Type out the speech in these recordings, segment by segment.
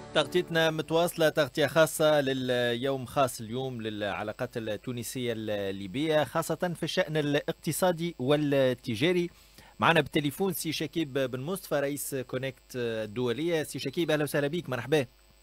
تغطيتنا متواصلة، تغطية خاصة لليوم خاص اليوم للعلاقات التونسية الليبية، خاصة في الشأن الاقتصادي والتجاري. معنا بالتليفون سي شكيب بن مصطفى رئيس كونكت الدولية. سي شكيب أهلا وسهلا بك، مرحبا.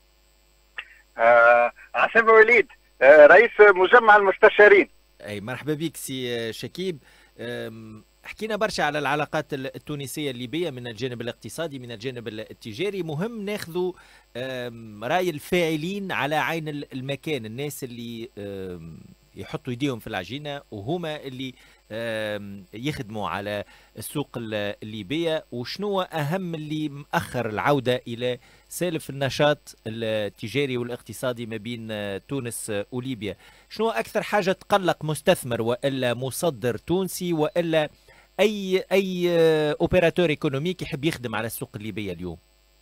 عاصم وليد، رئيس مجمع المستشارين. أي مرحبا بك سي شكيب. حكينا برشا على العلاقات التونسية الليبية من الجانب الاقتصادي من الجانب التجاري. مهم ناخذ رأي الفاعلين على عين المكان، الناس اللي يحطوا يديهم في العجينة وهما اللي يخدموا على السوق الليبية. وشنو أهم اللي مأخر العودة إلى سالف النشاط التجاري والاقتصادي ما بين تونس وليبيا؟ شنو أكثر حاجة تقلق مستثمر وإلا مصدر تونسي وإلا أي أوبيراتور إيكونوميك يحب يخدم على السوق الليبية اليوم؟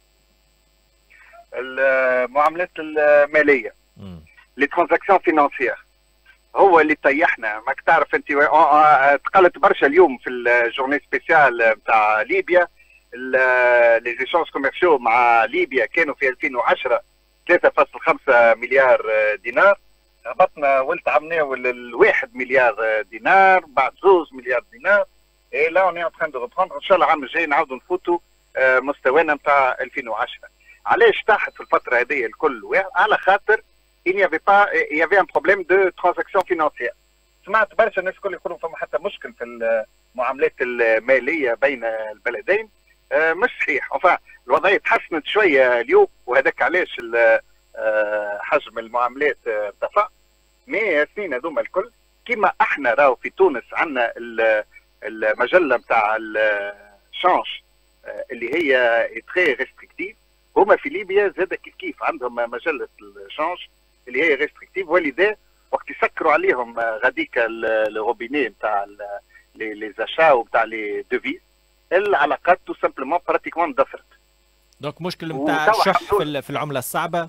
المعاملات المالية، لي ترانزاكسيون فينانسيير، هو اللي طيحنا. ماك تعرف انت تقلت برشا اليوم في الجورني سبيسيال نتاع ليبيا. لي زيشونج كوميرسيو مع ليبيا كانوا في 2010 3.5 مليار دينار، هبطنا والتعبناه لل1 مليار دينار، بعد 2 مليار دينار. اي لا اون تران دو ريبروندر، ان شاء الله العام الجاي نعاودوا نفوتوا مستوانا نتاع 2010. علاش طاحت في الفتره هذه الكل؟ على خاطر il n'y avait pas il y avait un problème de transaction financière. سمعت برشا الناس الكل يقولوا فما حتى مشكل في المعاملات الماليه بين البلدين. مش صحيح. الوضعيه تحسنت شويه اليوم، وهذاك علاش حجم المعاملات ارتفع. مي السنين هذوما الكل كيما احنا راهو في تونس عندنا المجله نتاع الشانج اللي هي تري ريستريكتيف، هما في ليبيا زاد كيف عندهم مجله الشانج اللي هي ريستريكتيف، ولذا وقت يسكروا عليهم غاديك الروبيني نتاع لي زاشا ونتاع لي دوفيز، العلاقات تو سامبلومون براتيكمون اندثرت. دونك مشكل نتاع الشح في العمله الصعبه.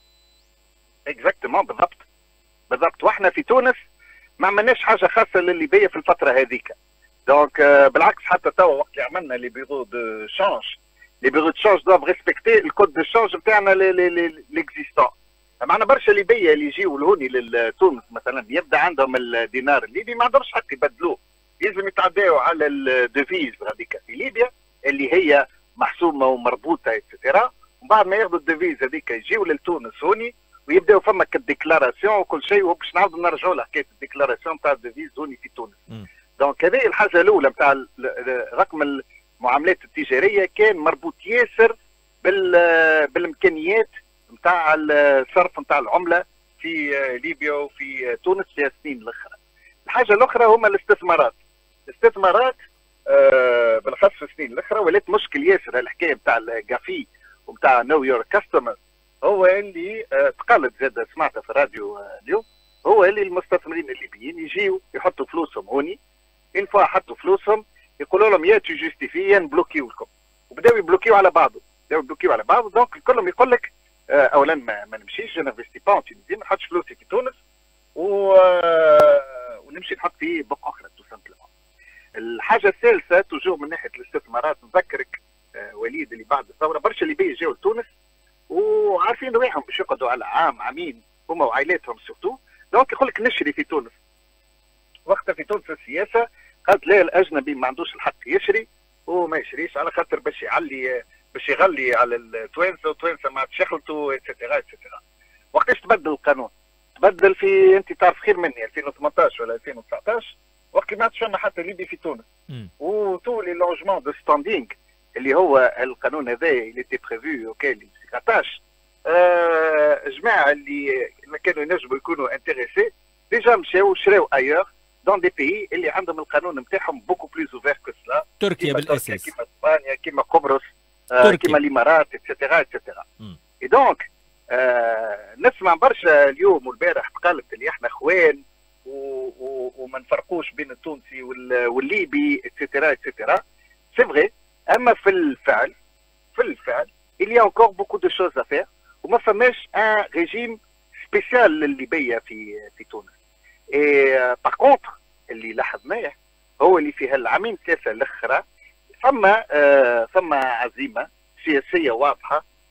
اكزاكتومون، بالضبط. واحنا في تونس ما عملناش حاجه خاصه للليبيه في الفتره هذيك. دونك بالعكس، حتى توا وقت اللي عملنا لي بيرو دو شانج، لي بيرو دو شانج دوف ريسبكتي الكود دو شانج نتاعنا ليكزيستون. معنا برشا ليبيه اللي يجيو لهوني لتونس مثلا، يبدا عندهم الدينار الليبي ما عندهمش حق يبدلوه، يلزم يتعداو على الديفيز هذيك في ليبيا اللي هي محسومه ومربوطه اتسيتيرا. ومن بعد ما ياخذوا الديفيز هذيك يجيو لتونس هوني ويبداو فما كديكلاراسيون وكل شيء، وباش نعاودوا نرجعوا لحكايه الديكلاراسيون تاع الديفيز هوني في تونس. دونك هذه الحاجه الاولى نتاع رقم المعاملات التجاريه، كان مربوط ياسر بالامكانيات نتاع الصرف نتاع العمله في ليبيا وفي تونس في السنين الاخرى. الحاجه الاخرى هما الاستثمارات. بالاخص في السنين الاخرى ولات مشكل ياسر الحكايه نتاع الجافي ونتاع نو يور كاستمر، هو اللي تقلد زاد سمعتها في الراديو اليوم، هو اللي المستثمرين الليبيين يجيو يحطوا فلوسهم هوني، ان فوا حطوا فلوسهم يقولوا لهم يا تو جوستيفي يا نبلوكيو لكم، وبداو يبلوكيو على بعضه. دونك الكلهم يقول لك اولا ما نمشيش نانفيستي با تونيزي، ما نحطش فلوسي في تونس ونمشي نحط في بق اخرى تو سامبلومون. الحاجه الثالثه توجور من ناحيه الاستثمارات، نذكرك وليد اللي بعد الثوره برشا ليبيه جاوا لتونس وعارفين رواحهم باش يقعدوا على عام عامين هما وعائلاتهم سورتو. دونك يقول لك نشري في تونس. وقتها في تونس السياسه قالت لا، الاجنبي ما عندوش الحق يشري وما يشريش، على خاطر باش يغلي على التوانسه، والتوانسه ما عادش يخلطوا اتسيتيرا اتسيتيرا. وقتاش تبدل القانون؟ تبدل في، انت تعرف خير مني، 2018 ولا 2019، وقت ما عادش فما حتى ليبي في تونس. وتو لي لونجمون دو ستاندينغ اللي هو القانون هذا اللي تي بريفو اوكي اللي 2014، جماعه اللي كانوا ينجموا يكونوا انتريسي ديجا مشاو شراو ايور دون دي بيي اللي عندهم القانون نتاعهم بوكو بليز اوفير كو سلا. تركيا بالاساس، كيما اسبانيا، كيما قبرص، كيما الامارات اتسيتيرا اتسيتيرا. اي دونك نسمع برشا اليوم والبارح تقالت اللي احنا اخوان وما نفرقوش بين التونسي والليبي اتسيتيرا اتسيتيرا. سي فغي، اما في الفعل il y a encore beaucoup de choses à faire، وما فماش ان ريجيم سبيسيال للليبيه في تونس. اي باغ كونتر اللي لاحظناه هو اللي في هالعامين ثلاثه الاخرى فما عزيمه سياسيه واضحه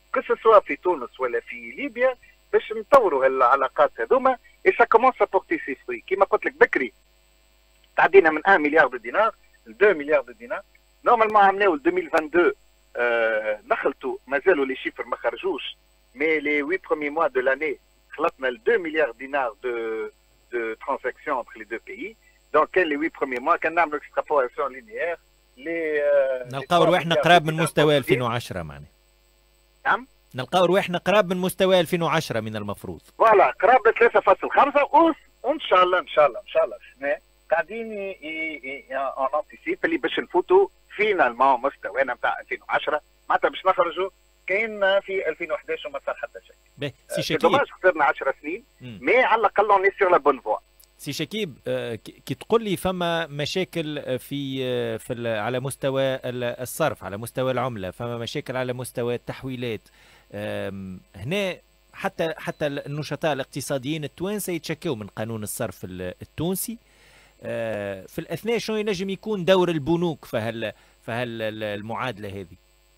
كسوا في تونس ولا في ليبيا باش نطوروا العلاقات هذوما. اي سا كومونس ا بورتي سي فروي كيما قلت لك بكري تعدينا من 1 مليار دينار ل 2 مليار دينار. نورمالمون عملناو 2022 نخلطوا مازالوا لي شيفر ما خرجوش مي لي 8 premiers mois de l'année خلطنا ل 2 مليار دينار de transactions entre les deux pays. دونك كان لي 8 premiers mois كان نعملوا اكسترابولاسيون لينيير نلقاو رواحنا قراب من مستوى 2010 معناها. نعم نلقاو رواحنا قراب من مستوى 2010 من المفروض. فوالا قراب 3.5 وان شاء الله السنه قاعدين اون انتيسيب اللي باش نفوتوا فينالمون مستوانا نتاع 2010 معناتها باش نخرجوا كاين في 2011 وما صار حتى شيء. سي شكيب دوماج خسرنا 10 سنين مي على الاقل اون سور لا بون فوا. سي شكيب كي تقول لي فما مشاكل على مستوى الصرف، على مستوى العمله، فما مشاكل على مستوى التحويلات، هنا حتى النشطاء الاقتصاديين التوانسه يتشكوا من قانون الصرف التونسي. في الاثناء شنو ينجم يكون دور البنوك في المعادله هذه؟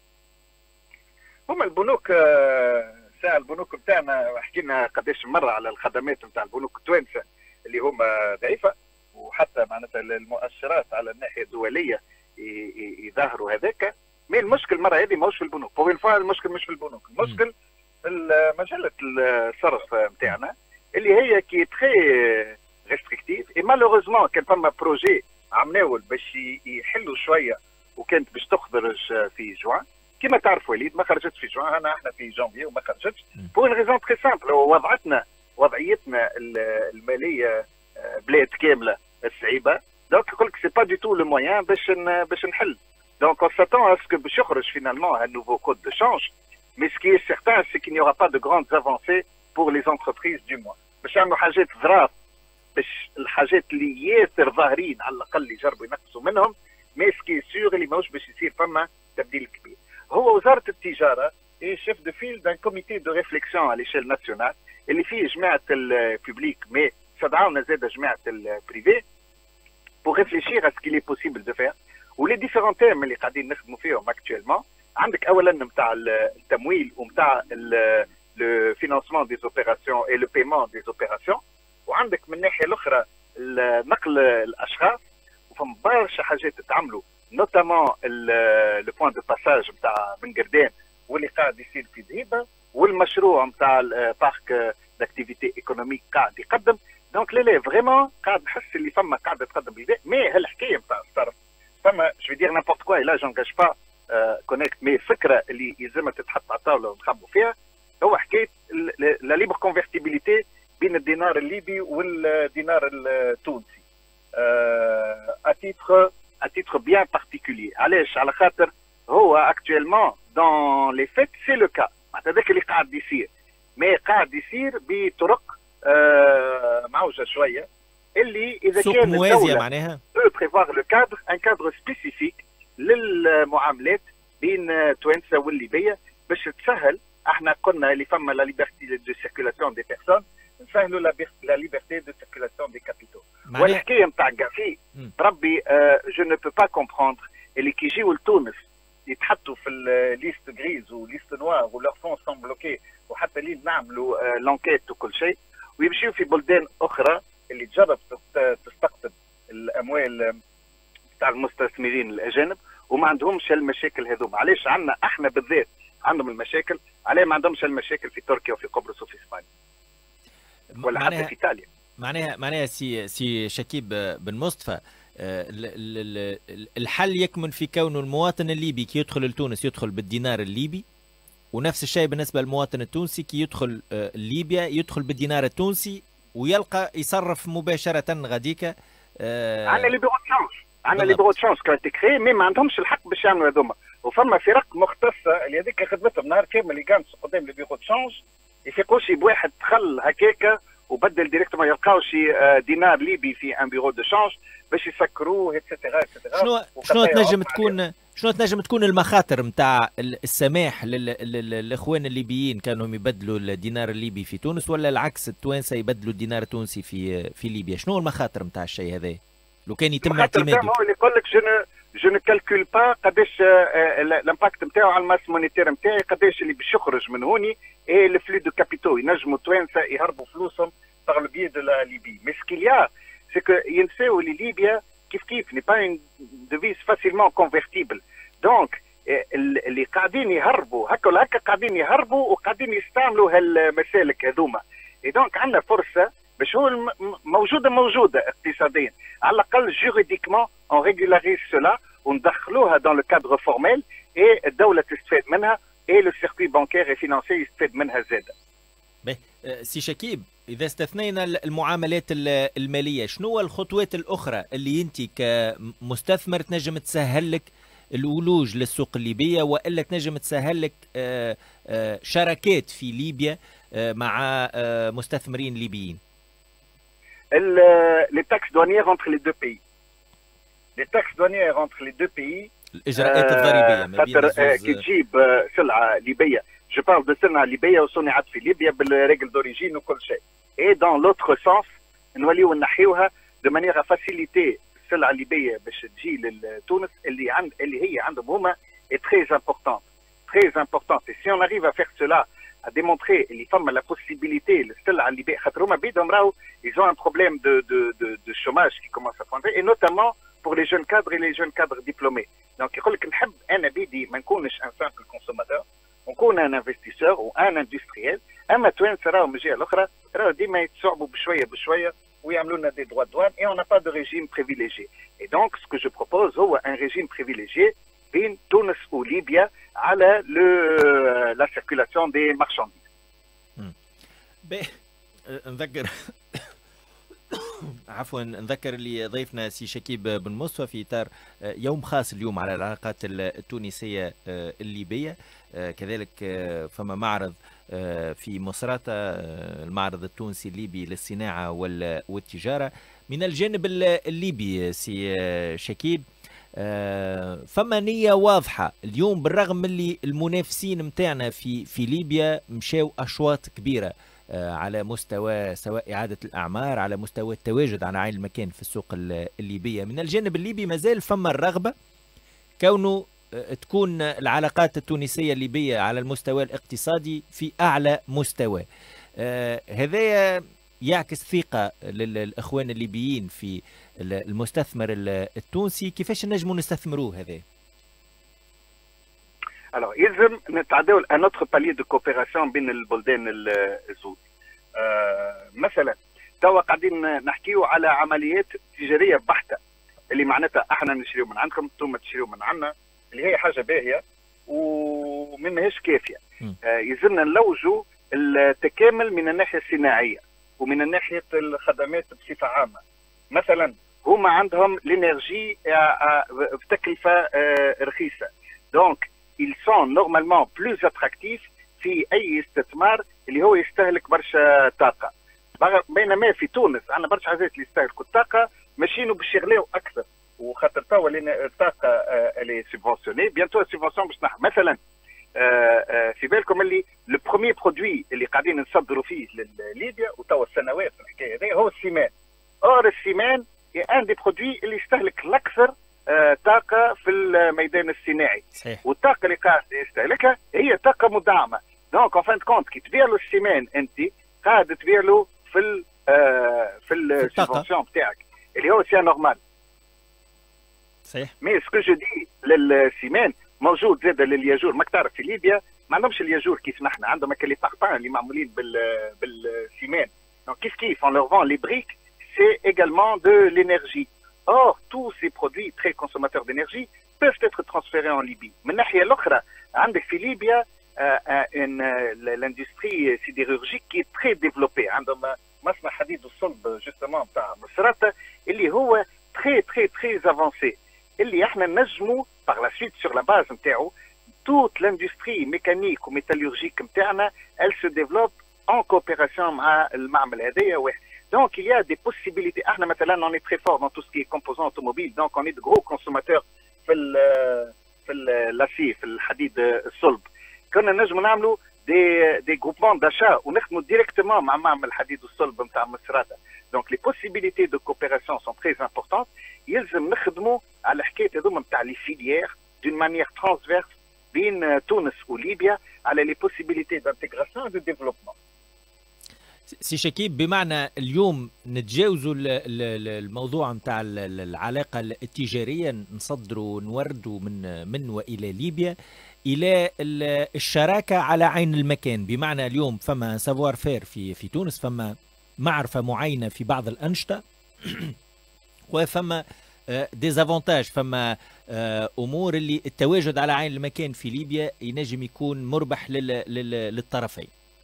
هما البنوك ساعة البنوك بتاعنا حكينا قداش مرة على الخدمات بتاع البنوك التوانسة اللي هما ضعيفة، وحتى معناتها المؤشرات على الناحية الدولية يظهروا هذاك. مي المشكل المرة هذه ماهوش في البنوك، بوين فوا المشكل مش في البنوك، المشكل في مجلة الصرف بتاعنا اللي هي كي تخي ريستريكتيف. اي مالوروزمون كان فما بروجي عملناو باش يحلوا شوية وكانت باش تخرج في جوان، كما تعرف وليد ما خرجتش في جوان، احنا في جانفي وما خرجتش بور اون ريزون تري سامبل. وضعيتنا الماليه بلاد كامله الصعيبه، دونك يقول لك سي با دي تو لو مويان باش نحل. دونك اون ساتون اسكو باش يخرج فينالمون ان نوفو كود دو شانج، مي سكي سيغتان سي كي نيورا با دو غراند افونسي بور لي زونتربريز دو موان، باش يعملوا حاجات ظراف، باش الحاجات اللي ياسر ظاهرين على الاقل يجربوا ينقصوا منهم، مي سكي سيغ اللي ماهوش باش يصير فما تبديل كبير. هو وزاره التجاره اي شيف دو فيل دان كوميتي دو ريفليكسيون على ليشيل ناسيونال اللي فيه جماعه البوبليك مي استدعونا زاد جماعه البريفي بور ريفليشير ا سكيل بوسيبل دو فير. ولي ديفيرون تيم اللي قاعدين نخدموا فيهم اكتويلمون، عندك اولا نتاع التمويل ونتاع لو فينانسمون دي زوبيراسيون اي لو بايمون دي زوبيراسيون، وعندك من الناحيه الاخرى نقل الاشخاص، وفما برشا حاجات تتعملوا نوتامون لو بوان دو باساج نتاع بن قردان واللي قاعد يصير في ذهيبه، والمشروع نتاع البارك داكتيفيتي ايكونوميك قاعد يقدم. دونك لا فريمون قاعد نحس اللي فما قاعده تقدم بالبدايه. مي هالحكايه نتاع الصرف فما جو دير نابورت كوا لا جونجاج با كونيكت، مي فكره اللي يلزمها تتحط على الطاوله ونخبوا فيها هو حكايه لا ليبر كونفرتيبيليتي بين الدينار الليبي والدينار التونسي à titre bien particulier. علاش؟ على خاطر هو actuellement dans les faits c'est le cas، هذاك اللي قاعد يصير، مي قاعد يصير بطرق معوجه شويه، اللي اذا سوق كان موازيه معناها بريفوار لو كادر ان كادر سبيسيفيك للمعاملات بين توانسه والليبيه باش تسهل. احنا قلنا اللي فما لا ليبرتي دو سيركيلاسيون دي بيرسون، نسهلوا لا ليبرتي دو سيركيلاسيون دي كابيتو. والحكايه نتاع كافي ربي جو نو بو با كومبروندر اللي كي يجيو لتونس يتحطوا في الليست غريز وليست نوار ولور فون سون بلوكي، وحتى اللي نعملوا لانكيت وكل شيء، ويمشيوا في بلدان اخرى اللي تجرب تستقطب الاموال تاع المستثمرين الاجانب وما عندهمش المشاكل هذوما. علاش عندنا احنا بالذات عندهم المشاكل، علاه ما عندهمش المشاكل في تركيا وفي قبرص وفي اسبانيا ولا حتى في ايطاليا؟ معناها سي شكيب بن مصطفى، الحل يكمن في كونه المواطن الليبي كي يدخل لتونس يدخل بالدينار الليبي، ونفس الشيء بالنسبه للمواطن التونسي كي يدخل ليبيا يدخل بالدينار التونسي ويلقى يصرف مباشره غاديك. عندنا لي بيرو تشانج، عندنا لي بيرو تشانج كانت كري، مي ما عندهمش الحق باش يعملوا هذوما، وفما فرق مختصه اللي هذيك خدمتهم نهار كامل اللي كانت قدام لي بيرو تشانج يفيقوش بواحد دخل هكاكا وبدل ديريكتومون يلقاو شي دينار ليبي في ان بيرو دو شانج باش يسكروه اتسيتيرا اتسيتيرا. شنو تنجم تكون المخاطر نتاع السماح للاخوان الليبيين كانوا يبدلوا الدينار الليبي في تونس، ولا العكس التوانسه يبدلوا الدينار التونسي في ليبيا؟ شنو المخاطر نتاع الشيء هذا لو كان يتم اعتماده؟ هو اللي يقول لك جو نو كالكول با قداش الامباكت نتاعو على الماس مونيتير نتاعي، قداش اللي باش يخرج من هوني اي لو فلو دو كابيتو ينجموا التوانسه يهربوا فلوسهم باغ لو بيي دو لا ليبي. مي سكيليا سي كو ينساو اللي ليبيا كيف ني با اون ديفيز فاسيلمون كونفرتيبل. دونك اللي قاعدين يهربوا هكا ولا هكا قاعدين يهربوا وقاعدين يستعملوا هالمسالك هذوما. اي دونك عندنا فرصه باش هو موجوده اقتصاديا، على الاقل جوريديكمون اون ريغولاريز سولا وندخلوها دون لو كادر فورميل اي الدوله تستفاد منها اي لو سيركوي بانكير اي فينانسي يستفاد منها زاده. سي شكيب، اذا استثنينا المعاملات الماليه، شنو الخطوات الاخرى اللي انت كمستثمر تنجم تسهل لك الولوج للسوق الليبيه، والا تنجم تسهل لك شراكات في ليبيا مع مستثمرين ليبيين؟ les taxes douanières entre les deux pays. Les taxes douanières entre les deux pays. الإجراءات الضريبية ما بين الزوز. كي تجيب سلعة ليبية، جو بارل دو سلعة ليبية وصنعت في ليبيا بالريغل دوريجين وكل شيء. اي دون لوتر سونس نوليو نحيوها دو مانيير فاسيليتي السلعة الليبية باش تجي لتونس اللي هي عندهم هما اي تري امبورتونت. تري امبورتونت. اي سي اون اريف ا فيغ سولا à démontrer اللي فما la possibilité للسلعة الليبية، خاطر هما بيدهم راهو ils ont un problème de chômage qui commence à pointer et notamment pour les jeunes cadres et les jeunes cadres diplômés. Donc يقول لك نحب انا بيدي ما نكونش ان سامبل كونسوماتور، ونكون ان انفستيسور وان اندستريال. اما توانسه راهو من الجهه الاخرى راهو ديما يتصعبوا بشويه بشويه ويعملوا لنا دي droits de douane et on n'a pas de régime privilégié. Et donc ce que je propose هو un régime privilégié بين تونس وليبيا على لا سيركيلاسيون دي مارشانديز. نذكر عفوا نذكر اللي ضيفنا سي شكيب بن مصطفى في اطار يوم خاص اليوم على العلاقات التونسيه الليبيه. كذلك فما معرض في مصراتة، المعرض التونسي الليبي للصناعه والتجاره. من الجانب الليبي سي شكيب، فما نية واضحة اليوم بالرغم من اللي المنافسين متاعنا في ليبيا مشاو أشواط كبيرة على مستوى سواء إعادة الأعمار، على مستوى التواجد على عين المكان في السوق الليبية. من الجانب الليبي مازال فما الرغبة كونه تكون العلاقات التونسية الليبية على المستوى الاقتصادي في أعلى مستوى. هذا يعكس ثقة للإخوان الليبيين في المستثمر التونسي. كيفاش نجموا نستثمروه هذا؟ Alors يلزم نتعداو ان اوتر بالي دو كوبيراسيون بين البلدان الزوز. مثلا توا قاعدين نحكيو على عمليات تجاريه بحته اللي معناتها احنا نشريو من عندكم انتم تشريو من عندنا، اللي هي حاجه باهيه وما ماهيش كافيه. يلزمنا نلوجوا التكامل من الناحيه الصناعيه ومن ناحيه الخدمات بصفه عامه. مثلا هما عندهم الانرجي بتكلفه رخيصه، دونك ils sont normalement plus attractifs في اي استثمار اللي هو يستهلك برشا طاقه. بينما في تونس عندنا برشا عزات اللي يستهلكوا الطاقه ماشيين باش يغلاو اكثر، وخاطر توا الطاقه اللي سيبونسيوني بيانتو السيبونسيون باش تنحى. مثلا في بالكم اللي لو بروميير برودوي اللي قاعدين نصدروا فيه لليبيا وتوا السنوات الحكايه هذه هو السيمان. اور السيمان هي ان دي برودوي اللي يستهلك الاكثر طاقه في الميدان الصناعي. صحيح. والطاقه اللي قاعد يستهلكها هي طاقه مدعمه. دونك ان فان كونت كي تبيع له السيمان انت قاعد تبيع له في السيبونسيون بتاعك اللي هو سي نورمال. صحيح. مي سكو جو دي للسيمان موجود زاد للياجور. ماك تعرف في ليبيا ما عندهمش الياجور كيف نحن، عندهم هكا لي باربان اللي معمولين بالسيمان. دونك كيف on leur vend les briques, c'est également de l'énergie. Or, tous ces produits très consommateurs d'énergie peuvent être transférés en Libye. من الناحية الأخرى عندك في ليبيا l'industrie sidérurgique qui est très développée. عندهم مصنع حديد والصلب justement بتاع مصراتة اللي هو très avancé. اللي احنا نجموا par la suite sur la base نتاعو toute l'industrie mécanique و métallurgique نتاعنا elle se développe en coopération مع المعمل هذايا واحد. Donc il y a des possibilités. احنا مثلا on est très fort dans tout ce qui est composants automobiles, donc on est de gros consommateurs في l'acier في الحديد الصلب. كنا نجموا نعملوا دي groupements d'achat ونخدموا ديريكتومون مع معمل الحديد والصلب نتاع مصراتة. دونك لي بوسيبيليتي دو كوبيراسيون سون تري امبورطونت. يلزم نخدموا على حكايه هذوما نتاع لي فيليير دون مانيير ترانسفيرس بين تونس وليبيا على لي بوسيبيليتي دانتيغراسيون ودو ديفلوبمون. سي شكيب، بمعنى اليوم نتجاوزوا الموضوع نتاع العلاقه التجاريه، نصدروا نوردوا من والى ليبيا الى الشراكه على عين المكان. بمعنى اليوم فما سافوار فير في تونس، فما معرفه معينه في بعض الانشطه وفما ديزافونتاج، فما امور اللي التواجد على عين المكان في ليبيا ينجم يكون مربح للطرفين.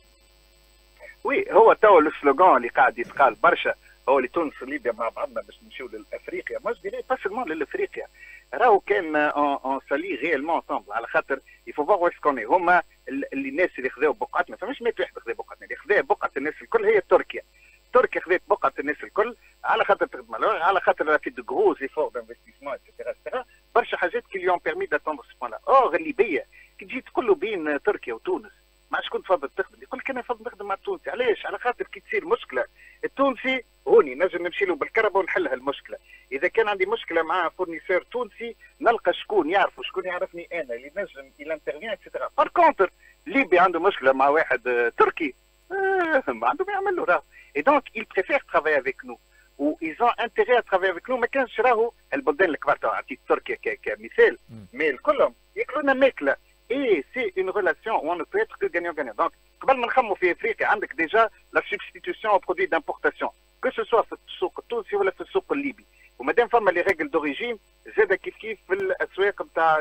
وي هو تو السلوغان اللي قاعد يتقال برشا هو اللي تونس وليبيا مع بعضنا باش نمشيو لافريقيا، مش ديري با سولمون لافريقيا، راهو كان اون سالي ريالمون انسامبل، على خاطر يفو فوار ويس كوني هما اللي الناس اللي خذاو بقعتنا، فماش 100 واحد خذا بقعتنا، اللي خذا بقعه الناس الكل هي تركيا. تركيا خذات بقعه الناس الكل على خاطر تخدم، على خاطر في دو غروز ايفور دانفستيسمون اتسيتيرا برشا حاجات كي ليون بيرمي داتوندر سي بوان لا. اور الليبيه كي تجي تقول له بين تركيا وتونس ما عادش كنت تفضل تخدم، يقول لك انا نفضل نخدم مع التونسي. علاش؟ على خاطر كي تصير مشكله التونسي هوني نجم نمشي له بالكربه ونحلها المشكله. اذا كان عندي مشكله مع فورنيسور تونسي نلقى شكون يعرف وشكون يعرفني انا اللي نجم الى انترفيان اتسيتيرا. بار كونتر ليبيا عنده مشكله مع واحد تركي ما عنده ما يعمل له راهو. اي دونك il préfère travailler avec nous ou ils ont intérêt à travailler avec nous. ما كانش راهو البلدان الكبار تاع عطيت تركيا كمثال، مي الكلهم ياكلونا ماكله. Et c'est une relation où on ne peut être que gagnant-gagnant. Donc, قبل ما نخمو في افريقيا عندك ديجا لا سبستيتيوسيون او برودوي دامبورتاسيون كو سو سوا في السوق التونسي ولا في السوق الليبي. ومادام فما لي ريغل دوريجين زاد كيف كيف في الاسواق نتاع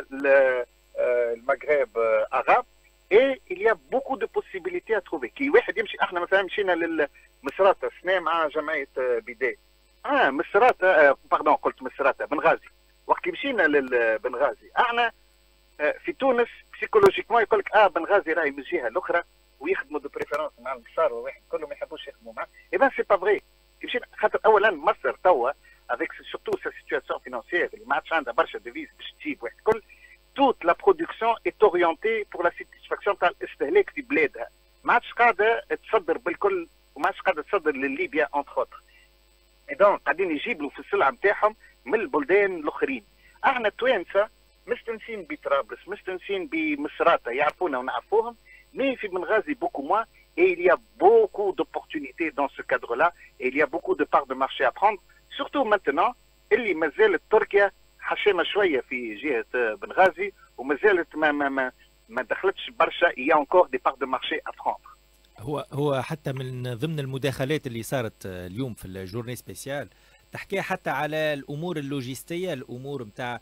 المغرب عرب. اي il y a beaucoup de possibilités à trouver. كي واحد يمشي، احنا مثلا مشينا للمصراتة السنة مع جمعية بداية مصراتة باردون قلت مصراتة بنغازي. وقت مشينا للبنغازي احنا في تونس بسيكولوجيكمون يقول لك بنغازي راهي من الجهه الاخرى ويخدموا دو بريفيرونس مع البصار وواحد كلهم ما يحبوش يخدموا معاه. اي بان سي با فري. كي مشينا خاطر اولا مصر توا افيك سورتو سا سيتياسيون فينانسيير اللي ما عادش عندها برشا ديفيز باش تجيب واحد الكل، توت لا برودكسيون اي اورينتي بور لا ساتيسفاكسيون تاع الاستهلاك في بلادها. ما عادش قاعده تصدر بالكل وما عادش قاعده تصدر لليبيا اونتر اوتر. اي دونك قاعدين يجيبوا في السلعه نتاعهم من البلدان الاخرين. احنا التوانسه مستنسين بطرابلس، مستنسين بمصراتة يعرفونا ونعرفوهم، mais في بنغازي beaucoup moins et il y a beaucoup d'opportunités dans ce cadre-là et il y a beaucoup de parts de marché à prendre, surtout maintenant اللي مازالت تركيا حشامة شوية في جهة بنغازي ومازالت ما دخلتش برشا. il y a encore des parts de marché à prendre. هو حتى من ضمن المداخلات اللي صارت اليوم في الجورني سبيسيال تحكي حتى على الامور اللوجستيه، الامور نتاع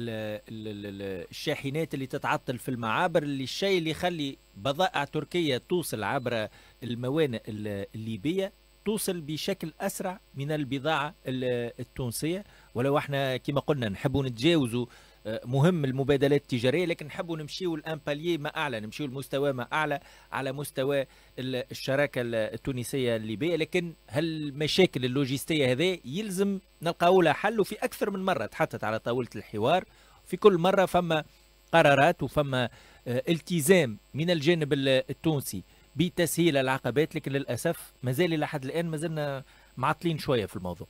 الشاحنات اللي تتعطل في المعابر، اللي الشيء اللي يخلي بضائع تركيه توصل عبر الموانئ الليبيه توصل بشكل اسرع من البضاعه التونسيه. ولو احنا كما قلنا نحبوا نتجاوزوا مهم المبادلات التجاريه، لكن نحبوا نمشيوا الامباليي ما اعلى، نمشيوا المستوى ما اعلى على مستوى الشراكه التونسيه الليبيه. لكن هالمشاكل اللوجستيه هذه يلزم نلقاو لها حل، وفي اكثر من مره تحطت على طاوله الحوار. في كل مره فما قرارات وفما التزام من الجانب التونسي بتسهيل العقبات، لكن للاسف مازال الى حد الان مازلنا معطلين شويه في الموضوع.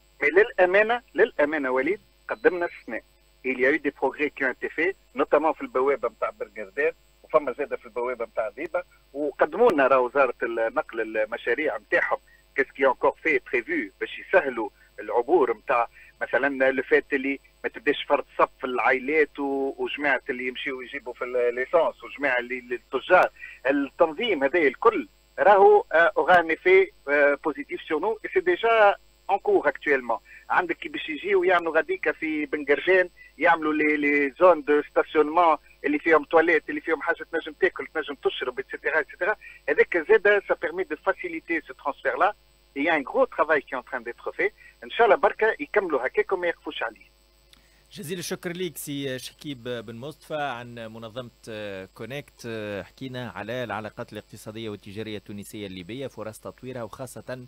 للامانه وليد قدمنا السنه il y a eu des progrès qui ont été faits notamment في البوابه نتاع برغردان وفما زاده في البوابه نتاع ذيبه، وقدموا لنا راه وزاره النقل المشاريع نتاعهم كيسكي انكور في بريفو باش يسهلوا العبور نتاع مثلا لو فات اللي ما تبداش فرض صف العائلات وجماعه اللي يمشيوا يجيبوا في الليسانس وجماعه اللي التجار. التنظيم هذا الكل راهو اورا ان افي بوزيتيف سور نو اي سي ديجا ان كور اكتويلمون. عندك كي باش يجيو يعملوا غاديكا في بنقرجان يعملوا لي زون دو ستاسيونمون اللي فيهم تواليت اللي فيهم حاجه تنجم تاكل تنجم تشرب اتسيتيرا اتسيتيرا. هذاك زاد سا بيرمي دو فاسيليتي سو ترانسفير لا. Il y a un gros travail qui est en train d'être fait. ان شاء الله بركه يكملوا هكاك وما يقفوش عليه. جزيل الشكر ليك سي شكيب بن مصطفى عن منظمة كونكت. حكينا على العلاقات الاقتصادية والتجارية التونسية الليبية، فرص تطويرها وخاصة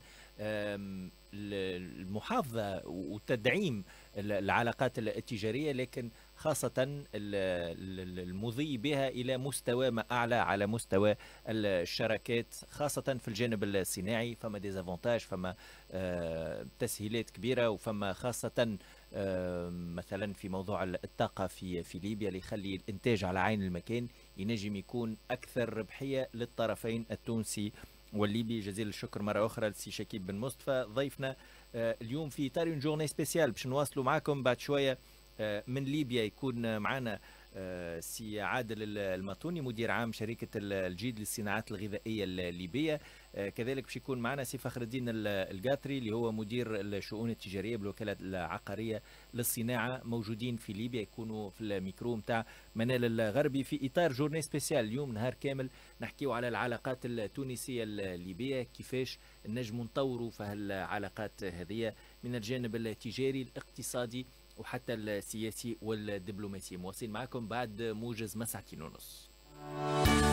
المحافظة وتدعيم العلاقات التجارية، لكن خاصة المضي بها إلى مستوى ما أعلى على مستوى الشراكات، خاصة في الجانب الصناعي. فما ديزافونتاج، فما تسهيلات كبيرة، وفما خاصة مثلا في موضوع الطاقة في ليبيا اللي يخلي الإنتاج على عين المكان ينجم يكون أكثر ربحية للطرفين التونسي والليبي. جزيل الشكر مرة أخرى لسي شكيب بن مصطفى ضيفنا اليوم في إطار اون جورني سبيسيال. باش نواصلوا معكم بعد شوية من ليبيا. يكون معنا سي عادل المطوني مدير عام شركة الجيد للصناعات الغذائية الليبية. كذلك باش يكون معنا سي فخر الدين القاطري اللي هو مدير الشؤون التجارية بالوكالة العقارية للصناعة، موجودين في ليبيا، يكونوا في الميكرو متاع منال الغربي في إطار جورني سبيسيال. اليوم نهار كامل نحكيو على العلاقات التونسية الليبية، كيفاش نجم نطوروا في العلاقات هذه من الجانب التجاري الاقتصادي وحتى السياسي والدبلوماسي. مواصلين معكم بعد موجز ما ساعتين ونص.